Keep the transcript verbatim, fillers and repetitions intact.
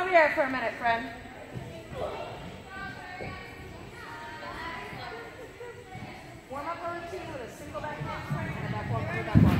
here for a minute, friend. Warm up our routine with a single back handspring and a back walk, back walk.